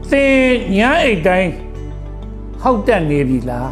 သင်ညာအိတ်တိုင်းဟောက်တက်နေပြီလား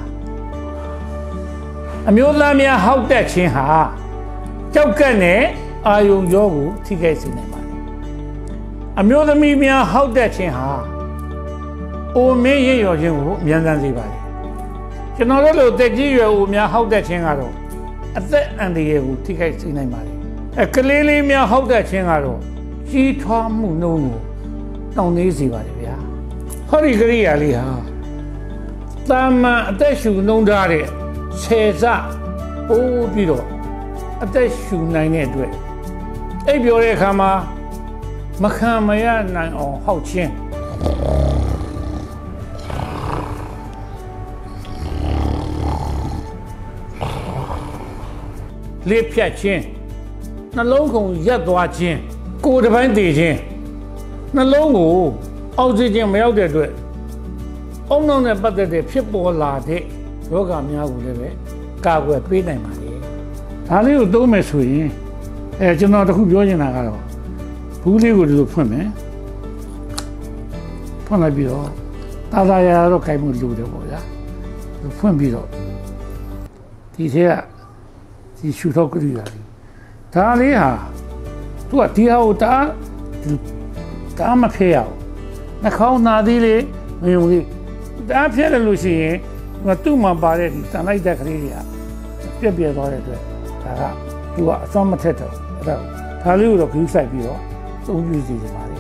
အမျိုးသားများဟောက်တက်ခြင်းဟာကြောက်ကက်နဲ့အာယုံကြောကိုထိခိုက်စေနိုင်ပါတယ်အမျိုးသမီးများဟောက်တက်ခြင်းဟာအိုမင်းရင့်ရော်ခြင်းကိုမြန်ဆန်စေပါတယ်ကျွန်တော်တို့လိုတက်ကြီးရွယ်အိုများဟောက်တက်ခြင်းကတော့အသက်အန္တရာယ်ကိုထိခိုက်စေနိုင်ပါတယ်ကလေးလေးများဟောက်တက်ခြင်းကတော့ကြီးထွားမှုနှုန်းကိုနှောင့်နှေးစေပါတယ်ဗျာဟောဒီကရိယာလေးဟာတာမန်အသက်ရှူနှုန်းထားတဲ့ဆယ်စပိုးပြီးတော့အသက်ရှူနိုင်တဲ့အတွက်အိပ်ပျော်တဲ့အခါမှာမခံမရနိုင်အောင်ဟောက်ခြင်းလေးဖြတ်ခြင်းနှလုံးကုန်ရက်သွားခြင်းကိုယ်တစ်ပိုင်းတည်ခြင်းနှလုံးကိုအောက်ဆီဂျင်မရောက်တဲ့အတွက်အုံနောက်နဲ့ပတ်သက်တဲ့ဖြစ်ပေါ်လာတဲ့ယောဂများကိုလည်းပဲကာကွယ်ပေးနိုင်ပါတယ်ဒါလေးကိုသုံးမယ်ဆိုရင်ကျွန်တော်တခုပြောချင်တာကတော့ဘူးလေးကိုဒီလိုဖွင့်မယ်ဖွင့်လိုက်ပြီးတော့တာသာရတော့ခိုင်မှုလိုတယ်ပေါ့ဗျာဖွင့်ပြီးတော့ဒီထဲကဒီရှူထောက်ကလေးဒါလေးဟာသူကဒီဟာကိုဒါမဖျက်ရအောင်နှာခေါင်းနာသေးလေမယုံသေးဒါဖျက်တယ်လို့ရှိရင်သူ့မှာပါတဲ့ဒီတန်လိုက်တဲ့ကလေးတွေကပြက်သွားတဲ့အတွက်ဒါကသူကအစွမ်းမထက်တော့အဲ့ဒါလေးကိုတော့ဂရုစိုက်ပြီးတော့သုံးပြစီနေပါလေ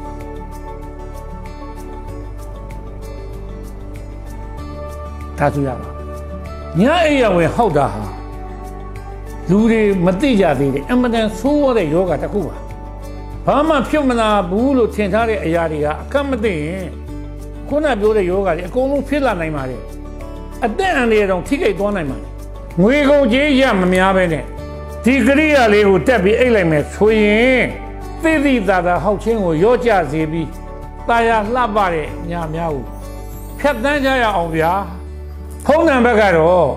ဒါဆိုရပါညအိယာဝင်ဟောက်တာဟာလူတွေမသိကြသေးတယ်အမှန်တန်ဆိုးရတဲ့ယောဂတစ်ခုပါဘာမှဖြစ်မလာဘူးလို့ထင်ထားတဲ့အရာတွေကအကန့်မသိရင်ခုနပြောတဲ့ယောဂတွေအကုန်လုံးဖြစ်လာနိုင်ပါတယ်အသက်အန္တရာယ်တောင်ထိခိုက်သွားနိုင်ပါတယ်ငွေကုန်ကြေးရမများပဲနဲ့ဒီကရိယာလေးကိုတက်ပြီးအိတ်လိုက်မယ်ဆိုရင်သိသိသာသာဟောက်ခြင်းကိုရော့ကျစေပြီးတာယာလှပတဲ့ညများကိုဖြတ်တန်းကြရအောင်ဗျာဖုန်းနံပါတ်ကတော့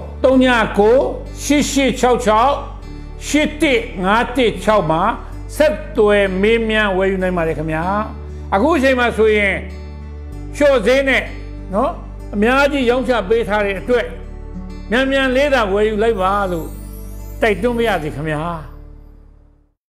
3968668156မှာဆက်သွယ်မေးမြန်းဝယ်ယူနိုင်ပါတယ်ခင်ဗျာအခုအချိန်မှာဆိုရင်လျှော့ဈေးနဲ့နော်အများကြီးရောင်းချပေးထားတဲ့အတွက်မြန်မြန်လေးသာဝယ်ယူလိုက်ပါလို့တိုက်တွန်းပါရစေခင်ဗျာ